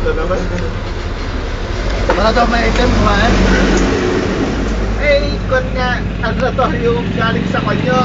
Ito naman. Para daw may item kumain. Eh, ikon nga, ano to yung galing sa kanyo.